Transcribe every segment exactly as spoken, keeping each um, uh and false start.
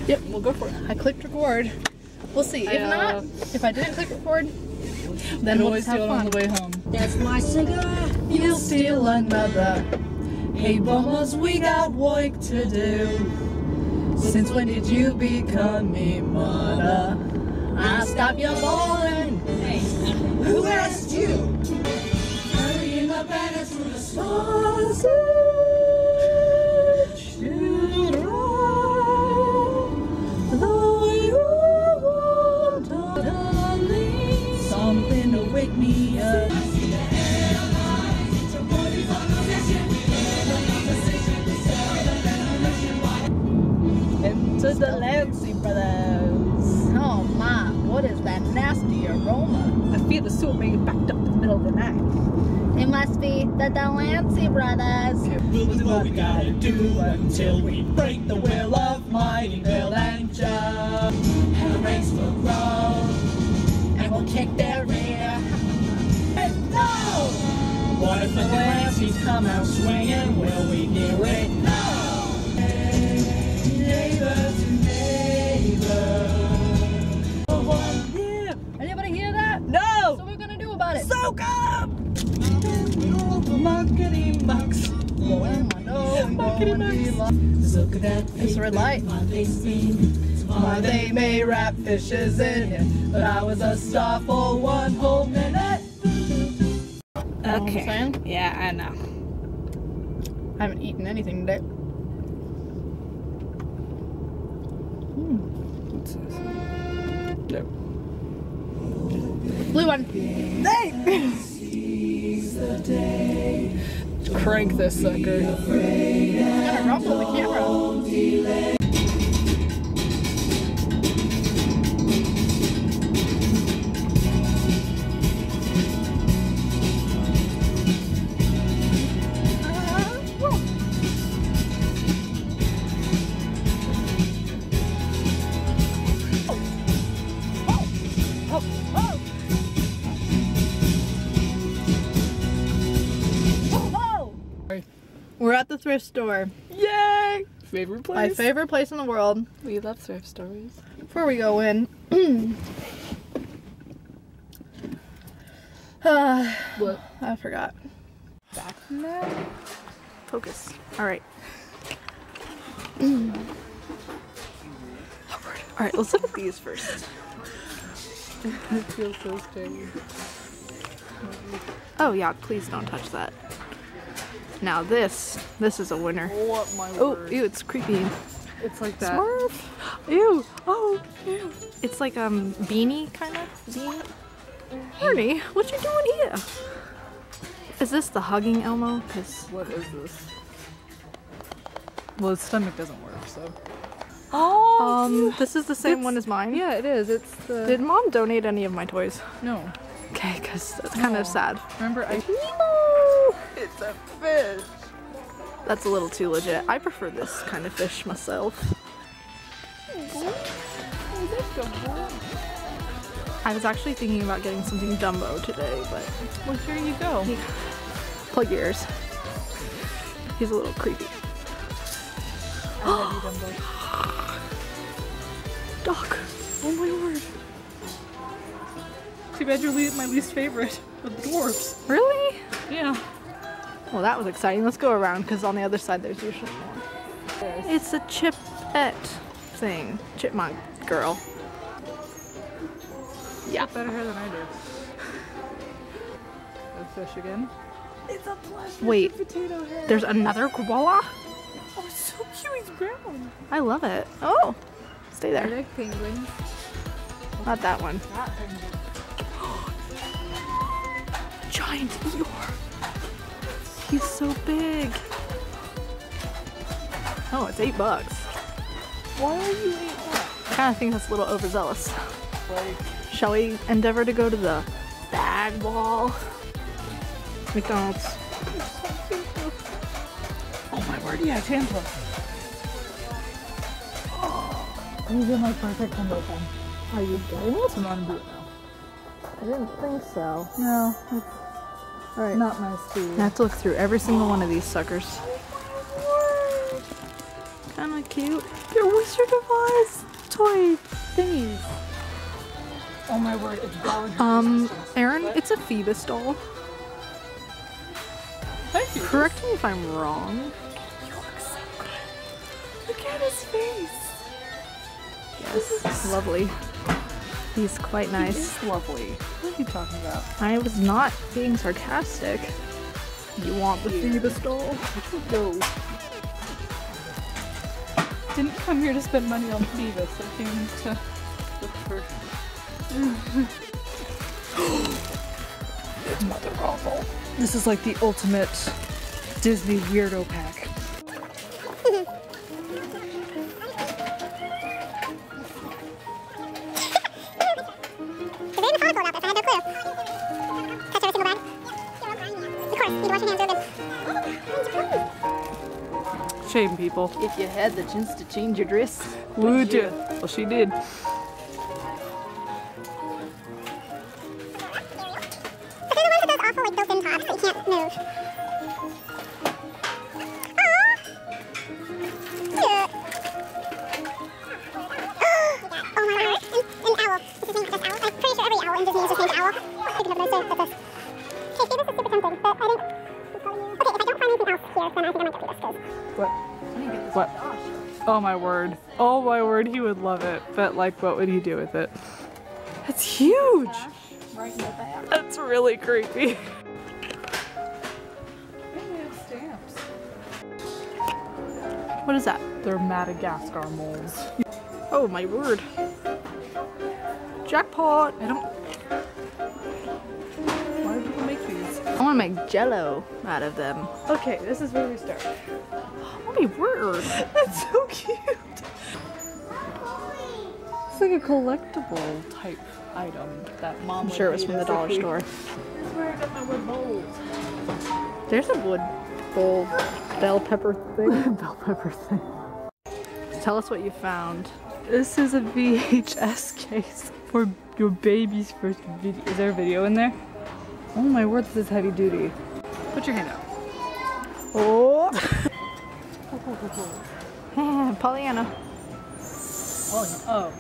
Yep, we'll go for it. I clicked record. We'll see. If I, uh, not, if I didn't click record, then we'll always just have do it fun. on the way home. That's my cigar. You'll steal another. Hey bummers, we got work to do. Since when did you become me mother? I stop your bowling. Hey, who asked you? Carrying the banner through the stars. Something to wake me up. Into the Lindsey brothers. Oh my, what is that nasty aroma? I feel the soup being backed up in the middle of the night. It must be the Lindsey brothers. We'll do what we gotta do until we break the will of mighty Bill and Joe. And the ranks will grow, and we'll kick their rear. And no! What if the Lanceys come out swinging? Will we hear it? No! Neighbor to neighbor. Oh, yeah! Anybody hear that? No! So we're gonna do about it. Soak up! Muckety mucks. Muckety Just look at that. It's a red light. Why they may wrap fishes in it, but I was a star for one whole minute. Okay. saying? Yeah, I know. I haven't eaten anything today. What's this? No. Blue one. Hey! Crank this sucker. It's gonna rumble the camera. We're at the thrift store. Yay! Favorite place? My favorite place in the world. We love thrift stores. Before we go in, uh, What? I forgot. Back from that? Focus. All right. All right. Let's look at these first. It feels so strange. Oh yeah, please don't touch that. Now this, this is a winner. What my Oh, word. ew, it's creepy. It's like that. Smurf. Ew. Oh, ew. It's like um beanie kind of beanie. Ernie, what you doing here? Is this the hugging Elmo? Cause What is this? Well, his stomach doesn't work, so. oh, um, this is the same It's- one as mine. Yeah, it is. It's the. Did Mom donate any of my toys? No. Okay, cause that's kind No. of sad. Remember, I. Nemo. It's a fish. That's a little too legit. I prefer this kind of fish myself. I was actually thinking about getting something Dumbo today, but Well, here you go. plug your ears. He's a little creepy. I love you, Dumbo. Doc, oh my word. Too bad you're le- my least favorite of the dwarfs. Really? Yeah. Well, that was exciting. Let's go around because on the other side there's usually more. It's a chipette thing. Chipmunk girl. Yeah. Better hair than I do. A fish again. It's a plush Wait, potato head. there's another koala? Oh, so cute. He's brown. I love it. Oh, stay I there. like penguins. Not that one. Not penguins. Giant Eeyore. He's so big. Oh, it's eight bucks. Why are you eating that? I kind of think that's a little overzealous. Like, Shall we endeavor to go to the bag wall? McDonald's. oh my word, yeah, Tampa. He's in my perfect combo pen. Are you doing it? I'm on boot now. I didn't think so. No, it's Alright. not nice to I have to look through every single one of these suckers. Kinda that cute? They're Wizard of Oz toy thingies. Oh my word, it's Belle. Um, Aaron, it's a Phoebus doll. Thank you. Correct me if I'm wrong. You look so good. Look at his face. Yes, lovely. He's quite nice. He is lovely. What are you talking about? I was not being sarcastic. You want the Phoebus doll? No. Didn't come here to spend money on Phoebus. I came to look for. It's methodical. This is like the ultimate Disney weirdo pack. Shame people. If you had the chance to change your dress, Would you? Well, she did. What? What? Oh my word. Oh my word, he would love it. But like, what would he do with it? It's huge! right in the back. That's really creepy. What is that? They're Madagascar moles. Oh my word. Jackpot! I don't... Why do people make these? I want to make jello out of them. Okay, this is where we start. Oh my word. That's so cute. It's like a collectible type item that mom I'm would sure it was need from the as a dollar kid. store. This is where I got my wood bowls. There's a wood bowl bell pepper thing. Bell pepper thing. Tell us what you found. This is a V H S case for your baby's first video. Is there a video in there? Oh my word, this is heavy duty. Put your hand out. Oh! Pollyanna. Oh, oh.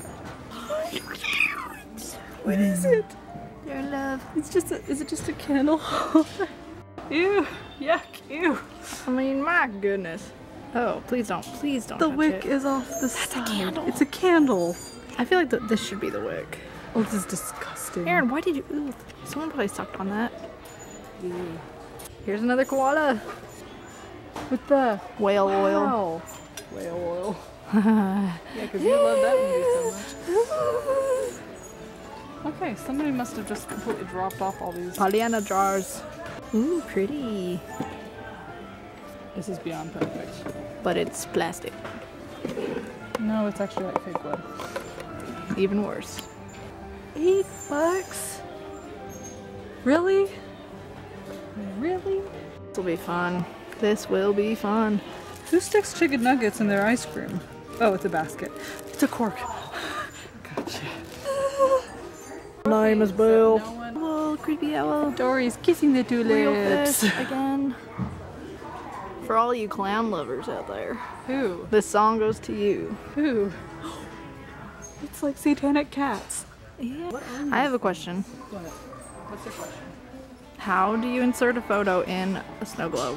What is it? Your love. It's just a, is it just a candle? Ew, yuck, ew. I mean, my goodness. Oh, please don't, please don't The touch wick it. is off the That's side. a candle. It's a candle. I feel like th this should be the wick. Oh, this is disgusting. Aaron, why did you, ooh, someone probably sucked on that. Ew. Here's another koala. With the Whale oil. wow. Whale oil. Yeah, because you love that movie so much. Okay, somebody must have just completely dropped off all these. Pollyanna jars. Ooh, pretty. This is beyond perfect. But it's plastic. No, it's actually like fake wood. Even worse. Eight bucks? Really? Really? This will be fun. This will be fun. Who sticks chicken nuggets in their ice cream? Oh, it's a basket. It's a cork. Gotcha. Name is Bill. No one- Oh, creepy owl. Dory's kissing the Real tulips. fish again. For all you clown lovers out there, Who? this song goes to you. Who? It's like satanic cats. Yeah. I have a question. What? What's your question? How do you insert a photo in a snow globe?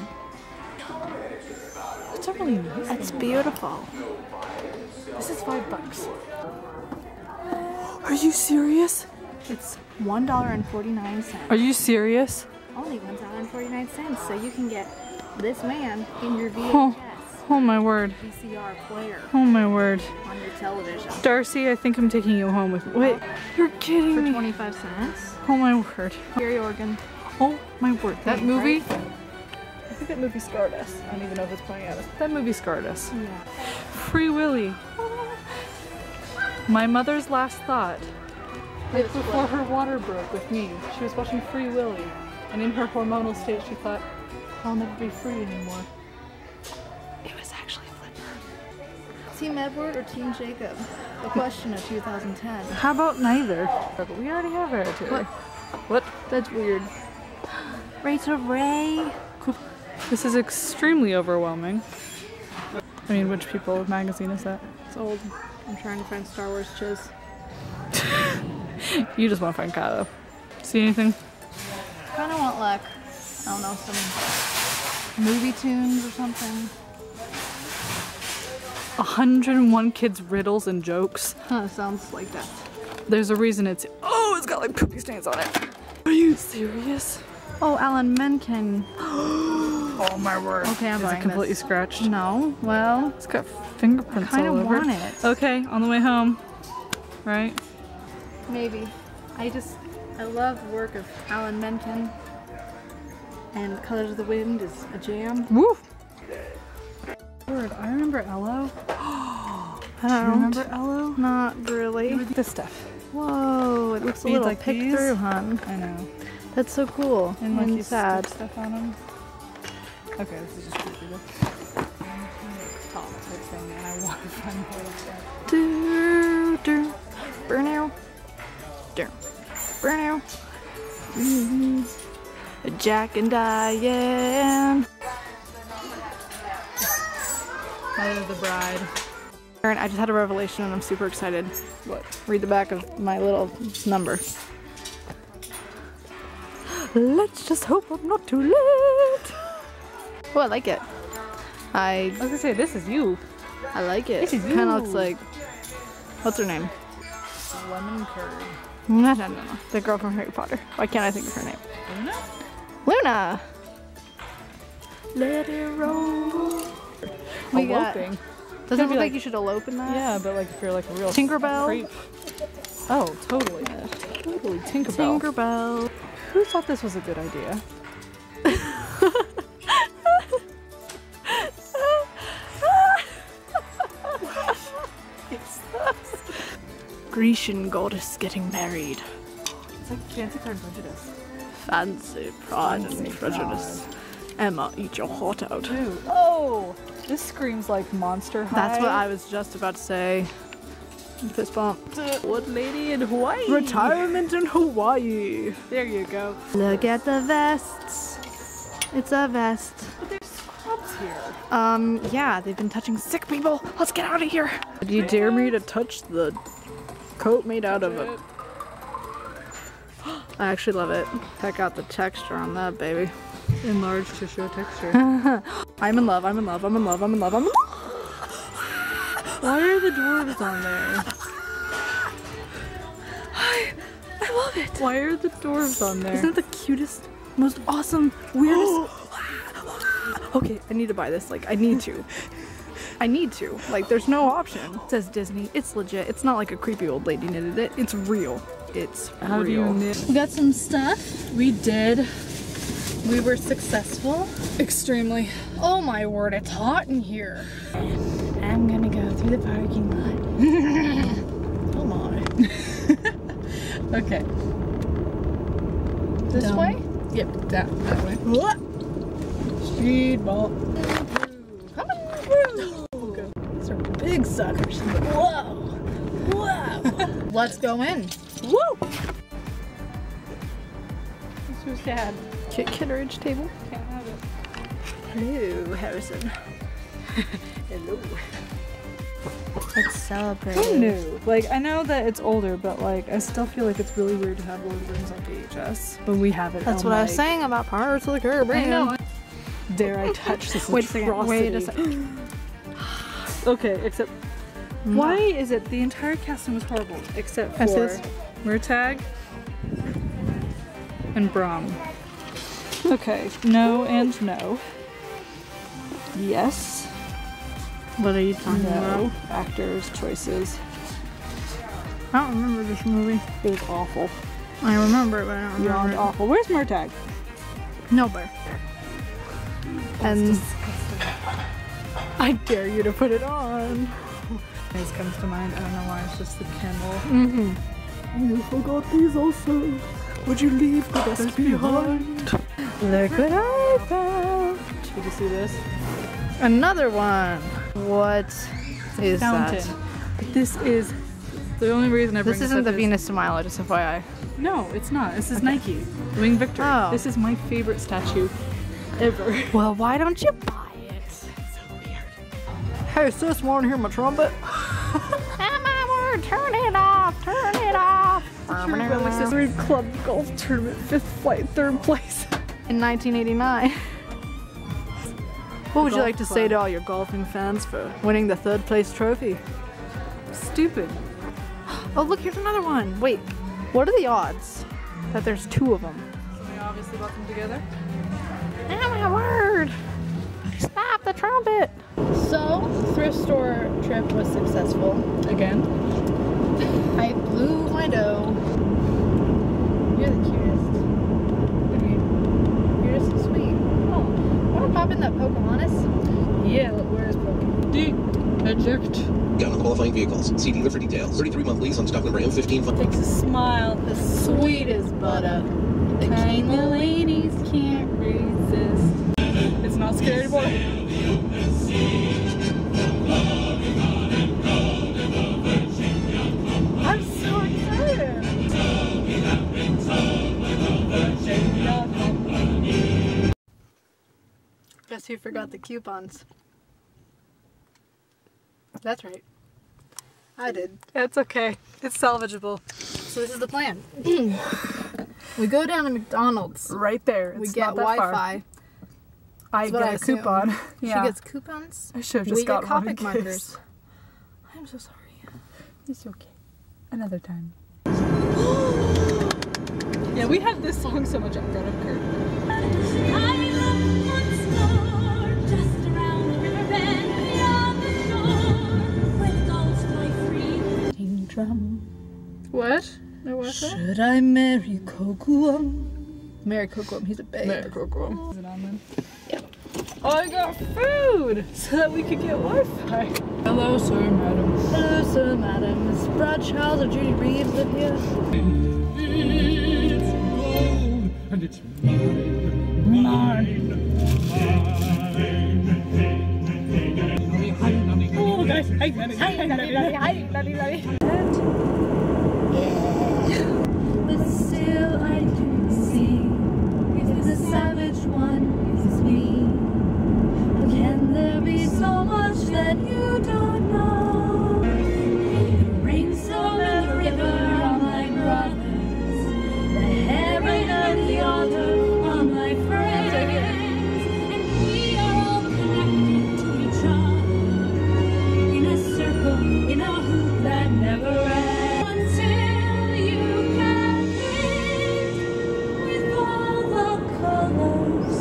It's a really nice. It's beautiful. This is five bucks. Are you serious? It's one dollar and forty-nine cents. Are you serious? Only one dollar and forty-nine cents, so you can get this man in your V H S Oh, oh my word. V C R player Oh my word. on your television Darcy, I think I'm taking you home with me. Wait, you're kidding for me. twenty-five cents. Oh my word. Gary organ. Oh my word. That Thing, movie, right? I think that movie scarred us. I don't even know if it's playing at us. That movie scarred us. Yeah. Free Willy. My mother's last thought. Right before her water broke with me, she was watching Free Willy. And in her hormonal state, she thought, I'll never be free anymore. It was actually Flipper. Team Edward or Team Jacob? The question of two thousand ten. How about neither? But we already have Ratatouille. What? What? That's weird. Rachel Ray. This is extremely overwhelming. I mean, which People magazine is that? It's old. I'm trying to find Star Wars chiz. You just want to find Kato. See anything? Kind of want like, I don't know, some movie tunes or something. one hundred and one kids' riddles and jokes. Huh, sounds like that. There's a reason it's. Oh, it's got like poopy stains on it. Are you serious? Oh, Alan Menken. Oh my word. Okay, I'm Is it buying completely this. scratched? No, well, It's got fingerprints I kinda all over. want it. Okay, on the way home. Right? maybe. I just, I love the work of Alan Menken. And Colors of the Wind is a jam. Woo! Word, I remember Ello. I Do you remember Ello? Not really. This stuff. Whoa, it looks a Beads little like picked these? through, hon. I know. That's so cool And and, like you sad. stick stuff on them. Okay, this is just creepy though. Top type thing, and I want to find more of that. Do, do, burnow. Do, burnow. Mm-hmm. Jack and Diane. Mother of the Bride. Aaron, I just had a revelation and I'm super excited. What? Read the back of my little number. Let's just hope I'm not too late. Oh, I like it. I I was gonna say, this is you. I like it. This is It kind you. of looks like, what's her name? Lemon curd. No, no, no, no. The girl from Harry Potter. Why can't I think of her name? Luna? Luna. Let it roll. We got. Eloping. Doesn't it be look like, like- you should elope in that? Yeah, but like if you're like a real Tinkerbell? creep. Oh, totally. Totally Tinkerbell. Tinkerbell. Who thought this was a good idea? Grecian goddess getting married. It's like Fancy Pride and Prejudice. Fancy Pride Fancy and Prejudice. Emma, eat your heart out. Dude. Oh! This screams like Monster High. That's what I was just about to say. Fist bump. What lady in Hawaii? Retirement in Hawaii. There you go. Look at the vests. It's a vest. But there's scrubs here. Um, yeah, they've been touching sick people. Let's get out of here. Did you dare me to touch the coat made out of a... I actually love it. Check out the texture on that, baby. Enlarged to show texture. I'm in love, I'm in love, I'm in love, I'm in love, I'm in love. Why are the dwarves on there? I, I love it. Why are the dwarves on there? Isn't it the cutest, most awesome, weirdest? Okay, I need to buy this. Like, I need to. I need to. Like, there's no option. It says Disney. It's legit. It's not like a creepy old lady knitted it. It's real. It's How do you real. knit? We got some stuff. We did. We were successful. Extremely. Oh my word, it's hot in here. I'm gonna go through the parking lot. Oh my. Okay. This Down. way? Yep, that, that way. What? Speed bump. Coming through. Okay. These are big suckers. Whoa. Whoa. Let's go in. Woo! It's so sad. Kit Kitteridge table. Can't have it. Hello, Harrison. Hello. Let's celebrate. Who knew? Like, I know that it's older, but like, I still feel like it's really weird to have Lord of the Rings on V H S. But we have it That's on, what I was like- saying about Pirates of the Caribbean. I know. Dare I touch this Wait a second. Wait a second. Okay, except why is it the entire casting was horrible except for Assist. Murtagh and Brom. Okay, no and no. Yes. What are you talking No. about? Actors, choices. I don't remember this movie. It was awful. I remember it, but I don't remember Beyond it. awful. Where's Murtagh? Nowhere. And I dare you to put it on. This comes to mind. I don't know why. It's just the candle. Mm-hmm. You forgot these also. Would you leave the best behind? Look what I found. Did you see this? Another one. What is Fountain. that? This is the only reason I bring This this isn't up the is- Venus de Milo, just F Y I. No, it's not. This is Nike. Wing Victory. Oh. This is my favorite statue ever. Well, why don't you buy it? Hey sis, wanna hear my trumpet? Oh my word, turn it off, turn it off. Three club golf tournament, fifth flight, third place in nineteen eighty-nine. What would you like to say to all your golfing fans for winning the third place trophy? Stupid. Oh look, here's another one. Wait, what are the odds that there's two of them? Somebody obviously bought them together. Oh my word! Stop the trumpet! So, thrift store trip was successful. Again. I blew my dough. You're the cutest. What do you mean? You're just so sweet. Oh, wanna pop in that Pocahontas? Yeah, look, where is Pocahontas? Eject. Down on qualifying vehicles. See dealer for details. thirty-three month lease on stock number M fifteen. Takes a smile, the sweetest butter. The kind the ladies can't resist. It's not scary, boy. I'm so excited. Guess who forgot the coupons? That's right. I did. It's okay. It's salvageable. So this is the plan. We go down to McDonald's. Right there. It's We get not that far. Wi-Fi. I That's what get I a assume. coupon. Yeah. She gets coupons. I should have just we got get one. Copic markers. I'm so sorry. It's okay. Another time. Yeah, we have this song so much out of Kurt. What? No, what's that? Should I marry Kokuum? Marry Kokuum, he's a babe. Marry Kokuum. Is it on then? Yep. Oh, I got food so that we could get Wi-Fi. Hello, sir, madam. Hello, sir, madam. Is Brad Childs or Judy Reeves live here? It's gold, and it's mine, mine, mine. Oh, guys, hi, Nanny, hi, Nanny, hi, Nanny, Nanny. But still I do see if the savage one is me. Can there be so much that you don't know? The rainstorm and the river are my brothers, the heron and the altar are my friends, and we are all connected to each other in a circle, in a hoop that never ends. Until you can paint with all the colors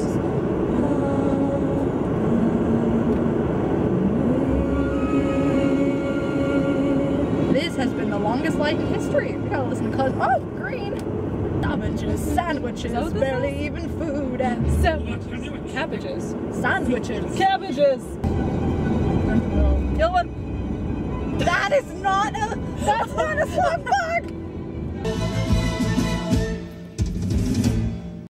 of This has been the longest light in history. We gotta listen to colors. Oh, green! Sandwiches, sandwiches, barely even food, and sandwiches. Cabbages. Sandwiches. Cabbages! Kill one. That is not a. That's not a slug bug.